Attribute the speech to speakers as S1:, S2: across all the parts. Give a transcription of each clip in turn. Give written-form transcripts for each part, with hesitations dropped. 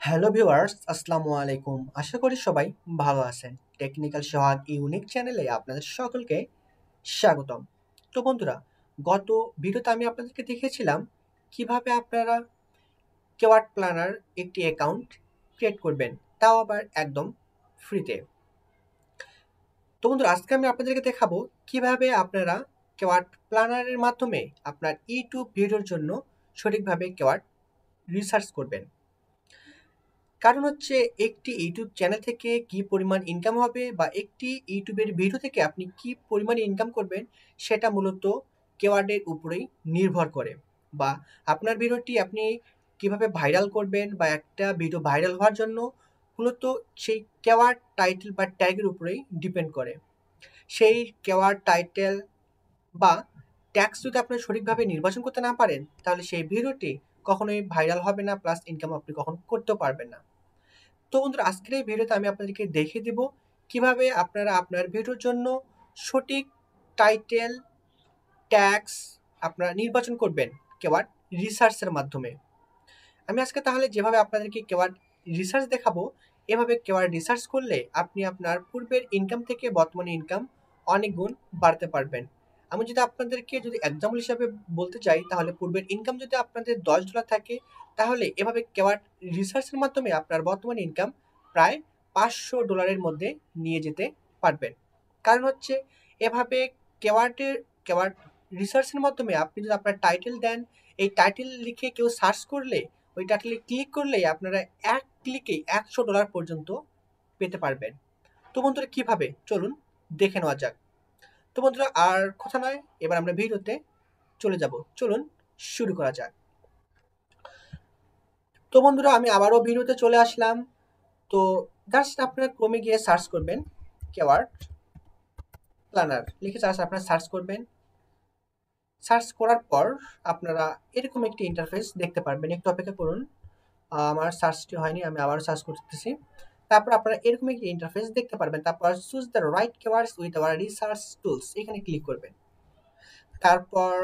S1: Hello viewers, আসসালামু আলাইকুম। আশা করি সবাই ভালো আছেন। টেকনিক্যাল সোহাগ ইউনিক চ্যানেলে আপনাদের সকলকে স্বাগতম। তো বন্ধুরা, গত ভিডিওতে আমি আপনাদেরকে দেখিয়েছিলাম কিভাবে আপনারা কেওয়ার্ড প্ল্যানার একটি অ্যাকাউন্ট ক্রিয়েট করবেন, তাও আবার একদম ফ্রিতে। তো বন্ধুরা, আজকে আমি আপনাদেরকে দেখাবো কিভাবে আপনারা কেওয়ার্ড প্ল্যানারের মাধ্যমে আপনার ইউটিউব ভিডিওর জন্য সঠিকভাবে কেওয়ার্ড রিসার্চ করবেন। কারণ হচ্ছে একটি ইউটিউব চ্যানেল থেকে কি পরিমাণ ইনকাম হবে বা একটি ইউটিউবের ভিডিও থেকে আপনি কি পরিমাণে ইনকাম করবেন, সেটা মূলত কেওয়ার্ডের উপরেই নির্ভর করে। বা আপনার ভিডিওটি আপনি কিভাবে ভাইরাল করবেন বা একটা ভিডিও ভাইরাল হওয়ার জন্য মূলত সেই কেওয়ার্ড টাইটেল বা ট্যাগের উপরেই ডিপেন্ড করে। সেই কেওয়ার্ড টাইটেল বা ট্যাগস যদি আপনি সঠিকভাবে নির্বাচন করতে না পারেন, তাহলে সেই ভিডিওটি কখনোই ভাইরাল হবে না, প্লাস ইনকাম আপনি কখনো করতেও পারবেন না। তো বন্ধুরা, আজকের এই ভিডিওতে আমি আপনাদেরকে দেখিয়ে দেব কিভাবে আপনারা আপনার ভিডিওর জন্য সঠিক টাইটেল ট্যাগস আপনারা নির্বাচন করবেন কেওয়ার্ড রিসার্চের মাধ্যমে। আমি আজকে তাহলে যেভাবে আপনাদেরকে কেওয়ার্ড রিসার্চ দেখাবো, এভাবে কেওয়ার্ড রিসার্চ করলে আপনি আপনার পূর্বের ইনকাম থেকে বর্তমানে ইনকাম অনেক গুণ বাড়তে পারবেন। আমি যদি আপনাদেরকে এক্সাম্পল হিসাবে বলতে চাই, তাহলে পূর্বের ইনকাম যদি আপনাদের $10 থাকে, তাহলে এভাবে কেওয়ার্ড রিসার্চের মাধ্যমে আপনার বর্তমান ইনকাম প্রায় $500 মধ্যে নিয়ে যেতে পারবেন। কারণ হচ্ছে এভাবে কেওয়ার্ড রিসার্চের মাধ্যমে আপনি যদি আপনার টাইটেল দেন, এই টাইটেল লিখে কেউ সার্চ করলে, ওই টাইটেলে ক্লিক করলেই আপনারা এক ক্লিকেই $100 পর্যন্ত পেতে পারবেন। তো বন্ধুরা, কিভাবে চলুন দেখে নেওয়া যাক। তো বন্ধুরা, আর কথা নয়, এবার আমরা ভিডিওতে চলে যাব। চলুন শুরু করা যাক। তো বন্ধুরা, আমি আবারও ভিডিওতে চলে আসলাম। তো জাস্ট আপনারা ক্রমে গিয়ে সার্চ করবেন কেওয়ার্ড প্ল্যানার লিখে আপনারা সার্চ করবেন। সার্চ করার পর আপনারা এরকম একটি ইন্টারফেস দেখতে পারবেন। একটু অপেক্ষা করুন, আমার সার্চটি হয়নি, আমি আবারও সার্চ করতেছি। তারপর আপনারা এরকম একটি ইন্টারফেস দেখতে পারবেন। তারপর choose the right keywords with our research tools, এখানে ক্লিক করবেন। তারপর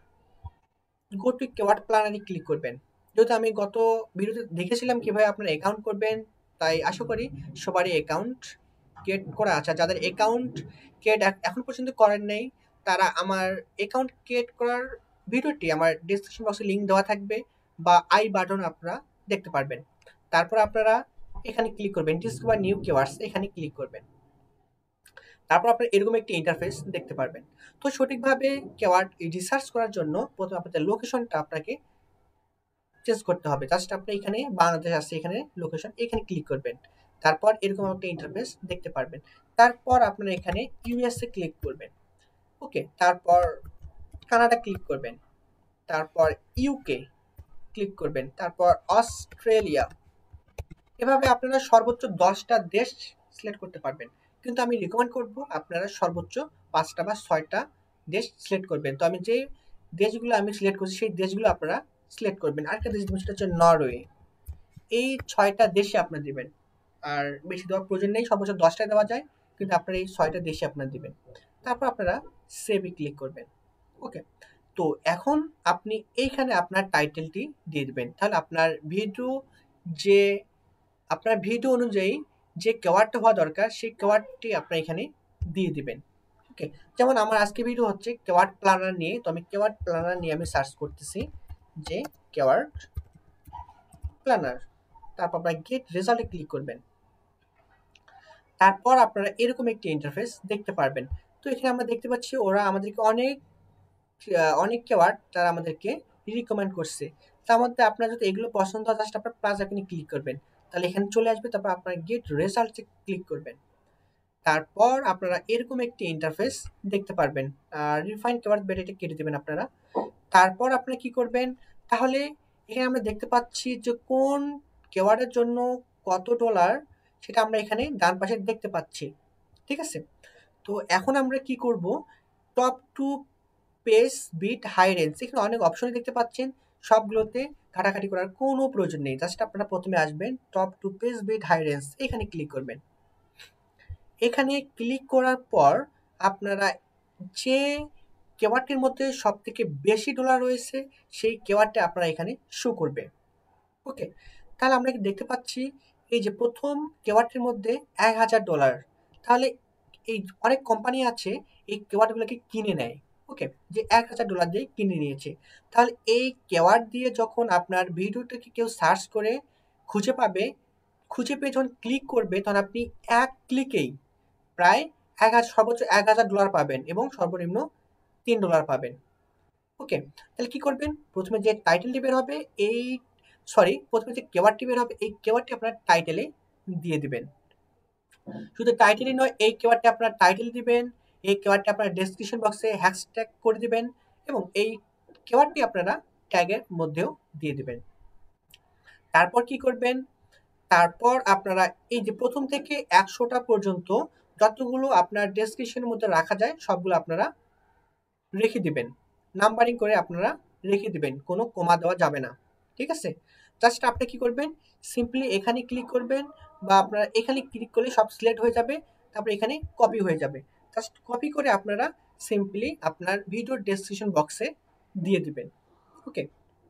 S1: গো টু কেওয়ার্ড প্ল্যানারে ক্লিক করবেন। যেহেতু আমি গত ভিডিওতে দেখেছিলাম কিভাবে আপনারা অ্যাকাউন্ট করবেন, তাই আশা করি সবারই অ্যাকাউন্ট ক্রিয়েট করা আছে। যাদের অ্যাকাউন্ট ক্রিয়েট এখন পর্যন্ত করেন নাই, তারা আমার অ্যাকাউন্ট ক্রিয়েট করার ভিডিওটি আমার ডিসক্রিপশন বক্সে লিঙ্ক দেওয়া থাকবে, বা আই বাটন আপনারা দেখতে পারবেন। তারপর আপনারা এখানে ক্লিক করবেন, ডিসকভার নিউ কিওয়ার্ডস, এখানে ক্লিক করবেন। তারপর আপনারা এরকম একটি ইন্টারফেস দেখতে পারবেন। তো সঠিকভাবে কেওয়ার্ড রিসার্চ করার জন্য প্রথমে আপনাদের লোকেশনটা আপনাকে চেঞ্জ করতে হবে। জাস্ট আপনি এখানে বাংলাদেশ আছে, এখানে লোকেশন, এখানে ক্লিক করবেন। তারপর এরকম একটা ইন্টারফেস দেখতে পারবেন। তারপর আপনারা এখানে ইউএসএ ক্লিক করবেন। ওকে, তারপর কানাডা ক্লিক করবেন। তারপর ইউকে ক্লিক করবেন। তারপর অস্ট্রেলিয়া। এভাবে আপনারা সর্বোচ্চ 10টা দেশ সিলেক্ট করতে পারবেন। কিন্তু আমি রিকমেন্ড করব আপনারা সর্বোচ্চ 5টা বা 6টা দেশ সিলেক্ট করবেন। তো আমি যে দেশগুলো আমি সিলেক্ট করছি, সেই দেশগুলো আপনারা সিলেক্ট করবেন। আরেকটা দেশ দেবেন, সেটা হচ্ছে নরওয়ে। এই 6টা দেশে আপনারা দিবেন। আর বেশি দেওয়ার প্রয়োজন নেই, সর্বোচ্চ 10টা দেওয়া যায়, কিন্তু আপনারা এই 6টা দেশে আপনারা দিবেন। তারপর আপনারা সেভে ক্লিক করবেন। ওকে, তো এখন আপনি এইখানে আপনার টাইটেলটি দিয়ে দিবেন। তাহলে যে আপনার ভিডিও অনুযায়ী যে কেওয়ার্ডটা হওয়া দরকার, সেই কেওয়ার্ডটি আপনার এখানে দিয়ে দিবেন। ওকে, যেমন আমার আজকে ভিডিও হচ্ছে কেওয়ার্ড প্ল্যানার নিয়ে, তো আমি কেওয়ার্ড প্ল্যানার নিয়ে আমি সার্চ করতেছি যে কেওয়ার্ড প্ল্যানার। তারপর আপনার গেট রেজাল্টে ক্লিক করবেন। তারপর আপনারা এরকম একটি ইন্টারফেস দেখতে পারবেন। তো এখানে আমরা দেখতে পাচ্ছি ওরা আমাদেরকে অনেক কেওয়ার্ড তারা আমাদেরকে রিকমেন্ড করছে। তার মধ্যে আপনার যদি এগুলো পছন্দ হয়, জাস্ট আপনার প্লাস আইকনে ক্লিক করবেন, তাহলে এখানে চলে আসবে। তারপর আপনার গেট রেজাল্টে ক্লিক করবেন। তারপর আপনারা এরকম একটি ইন্টারফেস দেখতে পারবেন। রিফাইন কেওয়ার্ড বেট, এটা কেটে দেবেন আপনারা। তারপর আপনারা কি করবেন, তাহলে এখানে আমরা দেখতে পাচ্ছি যে কোন কেওয়ার্ডের জন্য কত ডলার, সেটা আমরা এখানে ডান পাশে দেখতে পাচ্ছি। ঠিক আছে, তো এখন আমরা কি করব, top to page bid high range, এখানে অনেক অপশন দেখতে পাচ্ছেন। সবগুলোতে ঘাটাঘাটি করার কোনো প্রয়োজন নেই। জাস্ট আপনারা প্রথমে আসবেন top to page bid high range, এখানে ক্লিক করবেন। এখানে ক্লিক করার পর আপনারা যে কেওয়ার্ডটির মধ্যে সব থেকে বেশি ডলার রয়েছে, সেই কেওয়ার্ডটা আপনারা এখানে শো করবে। ওকে, তাহলে আমরা দেখতে পাচ্ছি এই যে প্রথম কেওয়ার্ডটির মধ্যে $1000, তাহলে এই অনেক কোম্পানি আছে এই কেওয়ার্ডগুলোকে কিনে নেয়। ওকে, যে $1000 দিয়ে কিনে নিয়েছে। তাহলে এই কেওয়ার্ড দিয়ে যখন আপনার ভিডিওটাকে কেউ সার্চ করে খুঁজে পাবে, খুঁজে পেয়ে যখন ক্লিক করবে, তখন আপনি এক ক্লিকেই প্রায় সর্বোচ্চ $1000 পাবেন এবং সর্বনিম্ন $3 পাবেন। ওকে, তাহলে কি করবেন, প্রথমে যে টাইটেলটি বের হবে প্রথমে যে কেওয়ার্ডটি বের হবে এই কেওয়ার্ডটি আপনার টাইটেলে দিয়ে দিবেন। শুধু টাইটেলই নয়, এই কেওয়ার্ডটি আপনার টাইটেল দিবেন, এই কেওয়ার্ডটি আপনার ডেসক্রিপশন বক্সে হ্যাশট্যাগ করে দিবেন এবং এই কেওয়ার্ডটি আপনারা ট্যাগের মধ্যেও দিয়ে দিবেন। তারপর কি করবেন, তারপর আপনারা এই যে প্রথম থেকে 100টা পর্যন্ত যতগুলো আপনার ডেসক্রিপশনের মধ্যে রাখা যায় সবগুলো আপনারা রেখে দিবেন, নাম্বারিং করে আপনারা রেখে দিবেন, কোনো কমা দেওয়া যাবে না। ঠিক আছে, জাস্ট আপনি কি করবেন, সিম্পলি এখানে ক্লিক করবেন বা আপনারা এখানে ক্লিক করলে সব সিলেক্ট হয়ে যাবে, তারপর এখানে কপি হয়ে যাবে। জাস্ট কপি করে আপনারা সিম্পলি আপনার ভিডিও ডেসক্রিপশন বক্সে দিয়ে দিবেন। ওকে,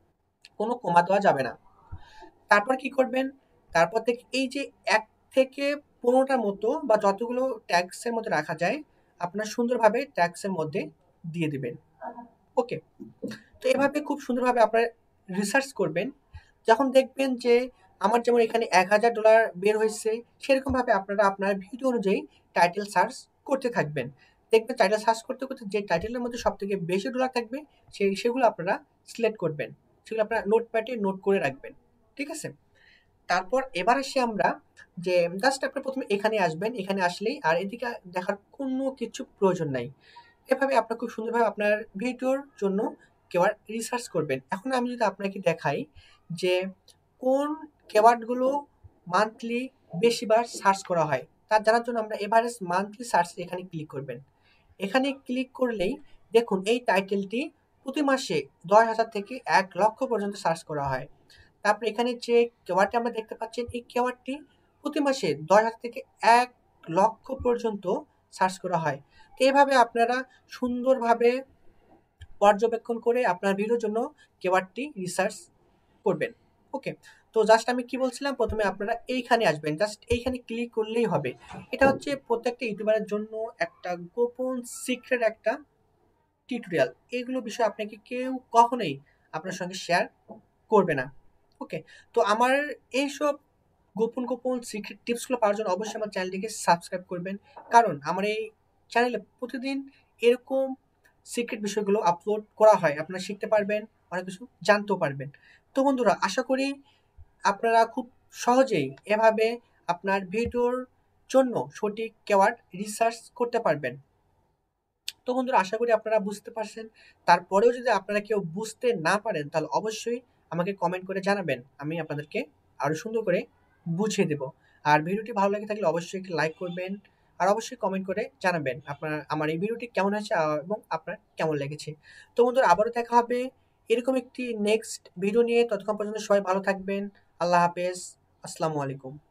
S1: কোনো কমা দেওয়া যাবে না। তারপর কি করবেন, তারপর থেকে এই যে 1 থেকে 15টার মতো বা যতগুলো ট্যাগসের মধ্যে রাখা যায় আপনার সুন্দরভাবে ট্যাগসের মধ্যে দিয়ে দিবেন। ওকে, তো এভাবে খুব সুন্দরভাবে আপনারা রিসার্চ করবেন। যখন দেখবেন যে আমার যেমন এখানে $1000 বের হয়েছে, সেরকমভাবে আপনারা আপনার ভিডিও অনুযায়ী টাইটেল সার্চ করতে থাকবেন। দেখবেন টাইটেল সার্চ করতে করতে যে টাইটেলের মধ্যে সব থেকে বেশি ডলার থাকবে সেগুলো আপনারা সিলেক্ট করবেন, সেগুলো আপনারা নোটপ্যাডে নোট করে রাখবেন। ঠিক আছে, তারপর এবার আসি আমরা যে জাস্ট আপনি প্রথমে এখানে আসবেন, এখানে আসলেই আর এদিকে দেখার কোনো কিছু প্রয়োজন নাই। এভাবে আপনার খুব সুন্দরভাবে আপনার ভিডিওর জন্য কেওয়ার্ড রিসার্চ করবেন। এখন আমি যদি আপনাকে দেখাই যে কোন কেওয়ার্ডগুলো মান্থলি বেশিবার সার্চ করা হয়, তার জানার জন্য আমরা এভারেজ মান্থলি সার্চ এখানে ক্লিক করবেন। এখানে ক্লিক করলেই দেখুন এই টাইটেলটি প্রতি মাসে 10,000 থেকে 1,00,000 পর্যন্ত সার্চ করা হয়। তারপরে এখানে যে কেওয়ার্ডটি আমরা দেখতে পাচ্ছেন এই কেওয়ার্ডটি প্রতি মাসে 10,000 থেকে 1,00,000 পর্যন্ত সার্চ করা হয়। তো এইভাবে আপনারা সুন্দরভাবে পর্যবেক্ষণ করে আপনার ভিডিওর জন্য কেওয়ার্ডটি রিসার্চ করবেন। ওকে, তো জাস্ট আমি কি বলছিলাম, প্রথমে আপনারা এইখানে আসবেন, জাস্ট এইখানে ক্লিক করলেই হবে। এটা হচ্ছে প্রত্যেকটা ইউটিউবারের জন্য একটা গোপন সিক্রেট একটা টিউটোরিয়াল। এগুলো বিষয়ে আপনাকে কেউ কখনোই আপনার সঙ্গে শেয়ার করবে না। ওকে, তো আমার এইসব গোপন গোপন সিক্রেট টিপসগুলো পাওয়ার জন্য অবশ্যই আমার চ্যানেলটিকে সাবস্ক্রাইব করবেন, কারণ আমার এই চ্যানেলে প্রতিদিন এরকম সিক্রেট বিষয়গুলো আপলোড করা হয়। আপনারা শিখতে পারবেন, অনেক কিছু জানতেও পারবেন। তো বন্ধুরা, আশা করি আপনারা খুব সহজেই এভাবে আপনার ভিডিওর জন্য সঠিক কেওয়ার্ড রিসার্চ করতে পারবেন। তো বন্ধুরা, আশা করি আপনারা বুঝতে পারছেন। তারপরেও যদি আপনারা কেউ বুঝতে না পারেন তাহলে অবশ্যই আমাকে কমেন্ট করে জানাবেন, আমি আপনাদেরকে আরও সুন্দর করে বুঝিয়ে দেব। আর ভিডিওটি ভালো লাগে থাকলে অবশ্যই একটি লাইক করবেন আর অবশ্যই কমেন্ট করে জানাবেন আপনার আমার এই ভিডিওটি কেমন হয়েছে এবং আপনার কেমন লেগেছে। তো বন্ধুরা, আবারও দেখা হবে এরকম একটি নেক্সট ভিডিও নিয়ে। ততক্ষণ পর্যন্ত সবাই ভালো থাকবেন। আল্লাহ হাফেজ, আসসালামু আলাইকুম।